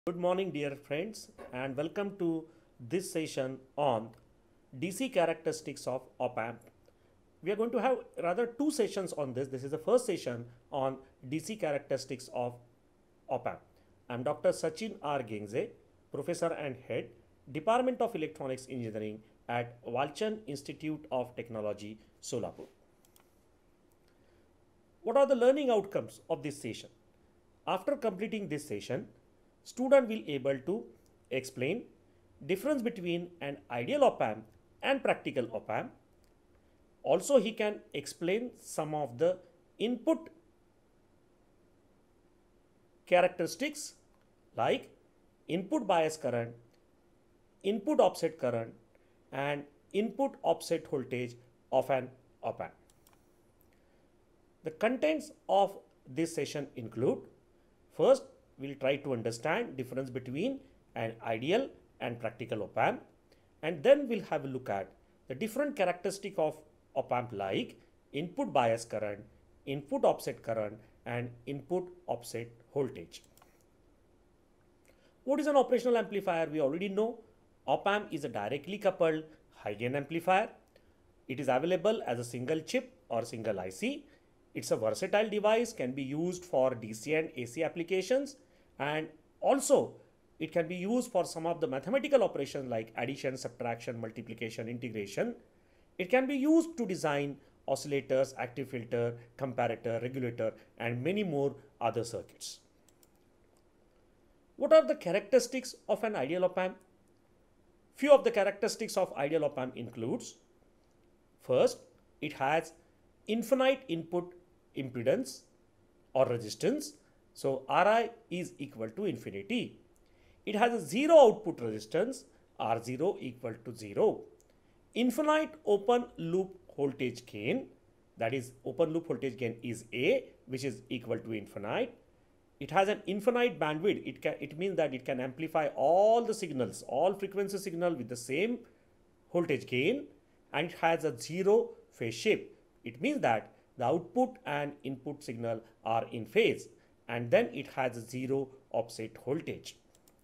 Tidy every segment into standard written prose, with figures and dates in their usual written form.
Good morning, dear friends, and welcome to this session on DC characteristics of op-amp. We are going to have rather two sessions on this. This is the first session on DC characteristics of op-amp. I am Dr. Sachin R. Gengaje, Professor and Head, Department of Electronics Engineering at Walchand Institute of Technology, Solapur. What are the learning outcomes of this session? After completing this session, student will able to explain difference between an ideal op-amp and practical op-amp. Also, he can explain some of the input characteristics like input bias current, input offset current, and input offset voltage of an op-amp. The contents of this session include: first, we'll try to understand difference between an ideal and practical op-amp, and then we'll have a look at the different characteristic of op-amp like input bias current, input offset current, and input offset voltage. What is an operational amplifier? We already know op-amp is a directly coupled high gain amplifier. It is available as a single chip or single IC. It's a versatile device, can be used for DC and AC applications, and also it can be used for some of the mathematical operations like addition, subtraction, multiplication, integration. It can be used to design oscillators, active filter, comparator, regulator, and many more other circuits. What are the characteristics of an ideal op-amp? Few of the characteristics of ideal op-amp includes: first, it has infinite input impedance or resistance. So Ri is equal to infinity. It has a zero output resistance, R0 equal to 0. Infinite open loop voltage gain, that is open loop voltage gain is A, which is equal to infinite. It has an infinite bandwidth. It means that it can amplify all the signals, all frequency signal with the same voltage gain, and it has a zero phase shift. It means that the output and input signal are in phase, and then it has a zero offset voltage.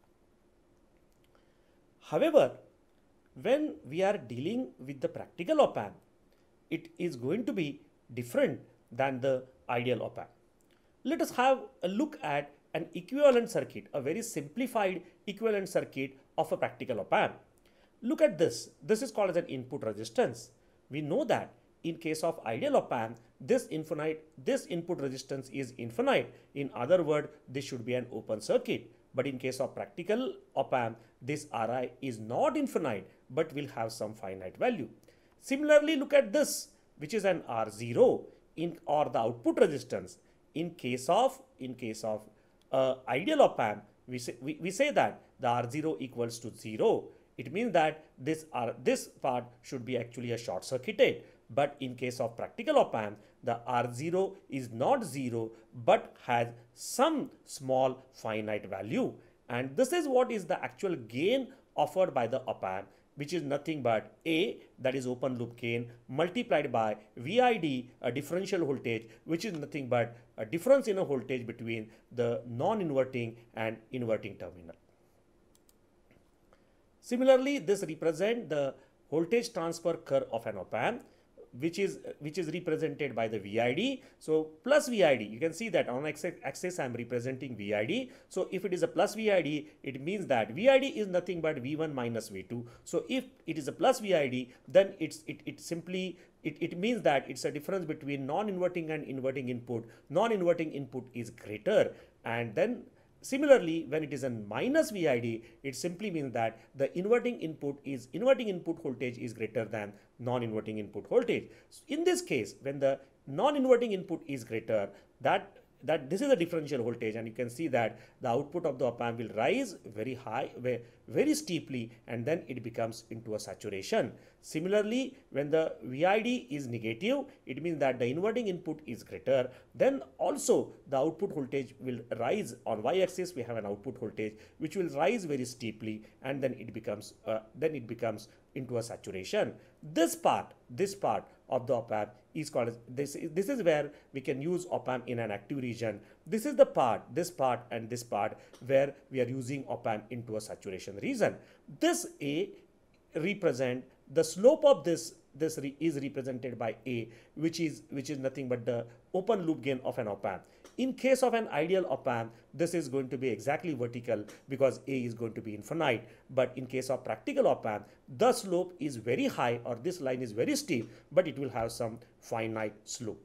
However, when we are dealing with the practical op-amp, it is going to be different than the ideal op-amp. Let us have a look at an equivalent circuit, a very simplified equivalent circuit of a practical op-amp. Look at this. This is called as an input resistance. We know that in case of ideal op-amp, this input resistance is infinite. In other words, this should be an open circuit. But in case of practical op-amp, this Ri is not infinite, but will have some finite value. Similarly, look at this, which is an R0 or the output resistance. In case of ideal op-amp, we say that the R0 equals to 0. It means that this part should be actually a short circuited. But in case of practical op-amp, the R0 is not 0 but has some small finite value. And this is what is the actual gain offered by the op-amp, which is nothing but A, that is open loop gain, multiplied by VID, a differential voltage, which is nothing but a difference in a voltage between the non-inverting and inverting terminal. Similarly, this represents the voltage transfer curve of an op-amp, which is represented by the VID. So plus VID, you can see that on axis I am representing VID. So if it is a plus VID, it means that VID is nothing but V1 minus V2. So if it is a plus VID, then it means that it's a difference between non-inverting and inverting input. Non-inverting input is greater, and then similarly, when it is a minus VID, it simply means that the inverting input voltage is greater than non-inverting input voltage. So in this case, when the non-inverting input is greater, that this is a differential voltage, and you can see that the output of the op-amp will rise very high, very steeply, and then it becomes into a saturation. Similarly, when the VID is negative, it means that the inverting input is greater. Then also the output voltage will rise. On y-axis we have an output voltage which will rise very steeply, and then it becomes into a saturation. This part of the op-amp is called as, this is where we can use op-amp in an active region. This is the part, this part and this part where we are using op-amp into a saturation region. This A represent the slope of this is represented by A, which is nothing but the open loop gain of an op-amp. In case of an ideal op-amp, this is going to be exactly vertical because A is going to be infinite. But in case of practical op-amp, the slope is very high, or this line is very steep, but it will have some finite slope.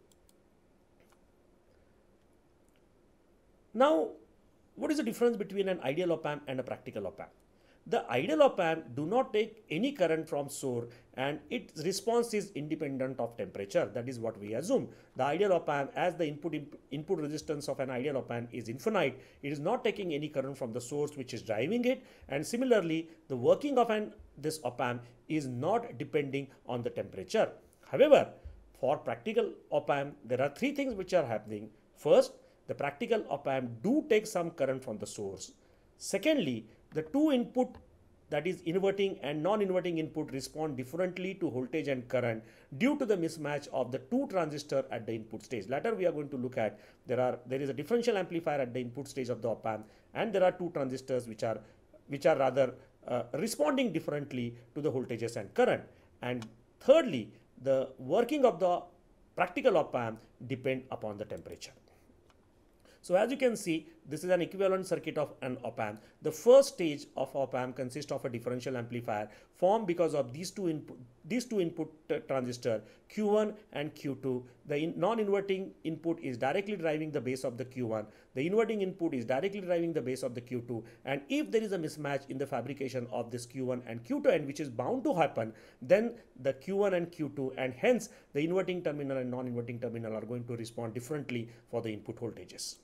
Now, what is the difference between an ideal op-amp and a practical op-amp? The ideal op-amp do not take any current from source, and its response is independent of temperature. That is what we assume. The ideal op-amp, as the input resistance of an ideal op-amp is infinite, it is not taking any current from the source which is driving it. And similarly, the working of this op-amp is not depending on the temperature. However, for practical op-amp, there are three things which are happening. First, the practical op-amp do take some current from the source. Secondly, the two input, that is inverting and non-inverting input, respond differently to voltage and current due to the mismatch of the two transistors at the input stage. Later we are going to look at there is a differential amplifier at the input stage of the op-amp, and there are two transistors which are rather responding differently to the voltages and current. And thirdly, the working of the practical op-amp depend upon the temperature. So as you can see, this is an equivalent circuit of an op-amp. The first stage of op-amp consists of a differential amplifier formed because of these two input transistor Q1 and Q2. The non-inverting input is directly driving the base of the Q1. The inverting input is directly driving the base of the Q2. And if there is a mismatch in the fabrication of this Q1 and Q2, and which is bound to happen, then the Q1 and Q2, and hence the inverting terminal and non-inverting terminal are going to respond differently for the input voltages.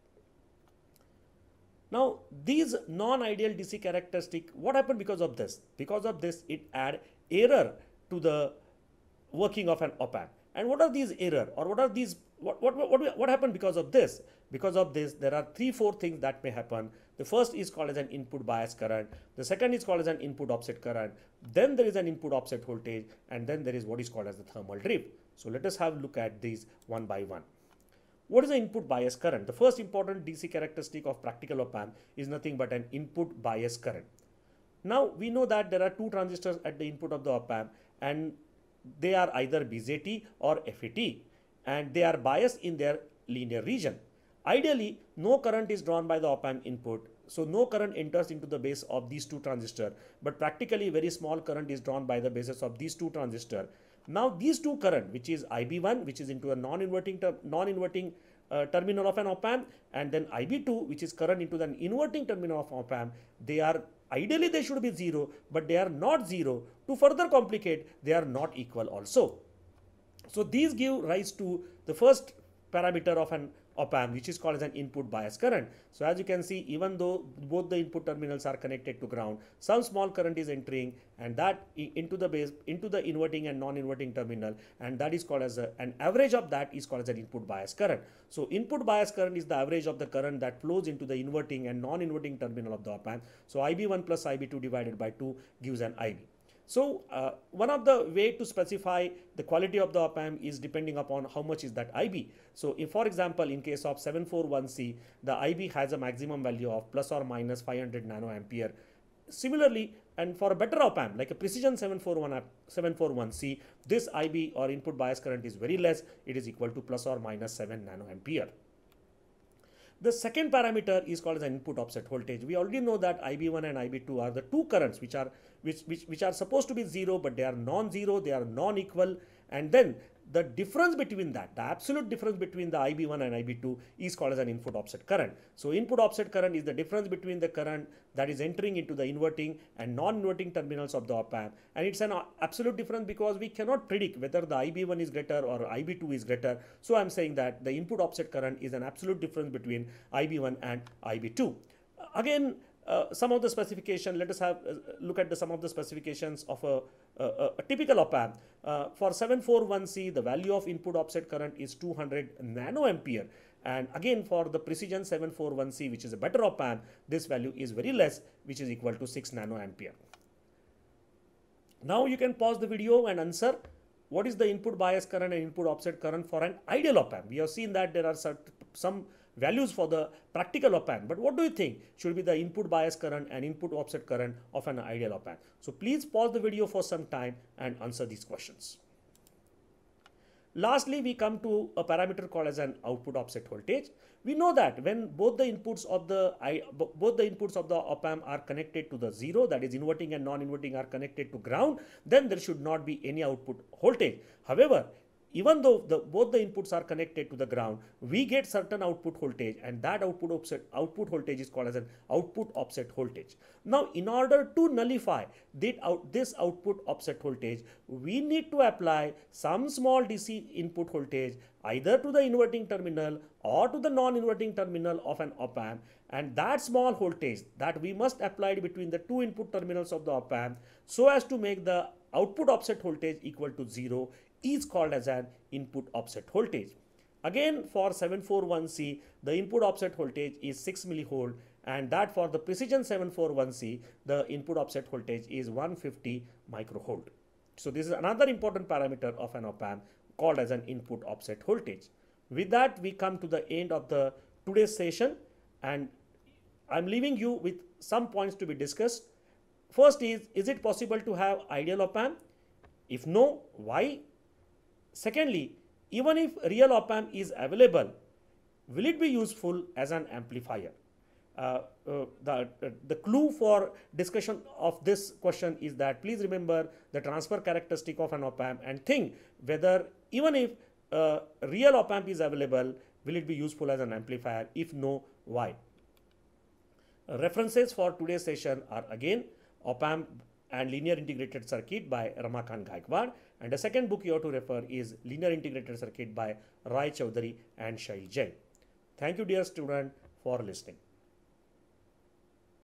Now, these non-ideal DC characteristic, what happened because of this? Because of this, it add error to the working of an op-amp. And what are these error, or what are these, what happened because of this? Because of this, there are 3-4 things that may happen. The first is called as an input bias current. The second is called as an input offset current. Then there is an input offset voltage, and then there is what is called as the thermal drift. So let us have a look at these one by one. What is the input bias current? The first important DC characteristic of practical op-amp is nothing but an input bias current. Now we know that there are two transistors at the input of the op-amp, and they are either BJT or FET, and they are biased in their linear region. Ideally, no current is drawn by the op-amp input, so no current enters into the base of these two transistors, but practically very small current is drawn by the bases of these two transistors. Now these two current, which is IB1, which is into a non-inverting terminal of an op-amp, and then IB2, which is current into the inverting terminal of op-amp, they are ideally they should be zero, but they are not zero. To further complicate, they are not equal also. So these give rise to the first parameter of an op-amp, which is called as an input bias current. So as you can see, even though both the input terminals are connected to ground, some small current is entering, and that into the inverting and non-inverting terminal, and that is called as an average of that is called as an input bias current. So input bias current is the average of the current that flows into the inverting and non-inverting terminal of the op-amp. So IB1 plus IB2 divided by 2 gives an IB. So one of the way to specify the quality of the op-amp is depending upon how much is that IB. So if, for example, in case of 741C, the IB has a maximum value of plus or minus 500 nanoampere. Similarly, and for a better op-amp like a precision 741C, this IB or input bias current is very less. It is equal to plus or minus 7 nanoampere. The second parameter is called as an input offset voltage. We already know that IB1 and IB2 are the two currents which are supposed to be zero, but they are non-zero, they are non-equal, and then the difference between that, the absolute difference between the IB1 and IB2 is called as an input offset current. So input offset current is the difference between the current that is entering into the inverting and non-inverting terminals of the op-amp, and it's an absolute difference because we cannot predict whether the IB1 is greater or IB2 is greater. So I'm saying that the input offset current is an absolute difference between IB1 and IB2. Again, some of the specification, let us have look at some of the specifications of a typical op-amp. For 741C, the value of input offset current is 200 nanoampere. And again, for the precision 741C, which is a better op-amp, this value is very less, which is equal to 6 nanoampere. Now you can pause the video and answer what is the input bias current and input offset current for an ideal op amp? We have seen that there are some values for the practical op amp, but what do you think should be the input bias current and input offset current of an ideal op amp? So please pause the video for some time and answer these questions. Lastly, we come to a parameter called as an output offset voltage. We know that when both the inputs of the op amp are connected to the zero, that is inverting and non-inverting are connected to ground, then there should not be any output voltage. However, even though both the inputs are connected to the ground, we get certain output voltage, and that output voltage is called as an output offset voltage. Now, in order to nullify this output offset voltage, we need to apply some small DC input voltage either to the inverting terminal or to the non-inverting terminal of an op amp, and that small voltage that we must apply between the two input terminals of the op amp so as to make the output offset voltage equal to 0 is called as an input offset voltage. Again, for 741C, the input offset voltage is 6 millivolt, and that for the precision 741C, the input offset voltage is 150 microvolt. So this is another important parameter of an op amp called as an input offset voltage. With that, we come to the end of the today's session, and I'm leaving you with some points to be discussed. First is it possible to have ideal op amp? If no, why? Secondly, even if real op amp is available, will it be useful as an amplifier? The clue for discussion of this question is that please remember the transfer characteristic of an op amp and think whether even if real op amp is available, will it be useful as an amplifier? If no, why? References for today's session are again Op Amp and Linear Integrated Circuit by Ramakant Gaikwad, and the second book you have to refer is Linear Integrated Circuit by Rai Chaudhary and Shail Jain. Thank you, dear student, for listening.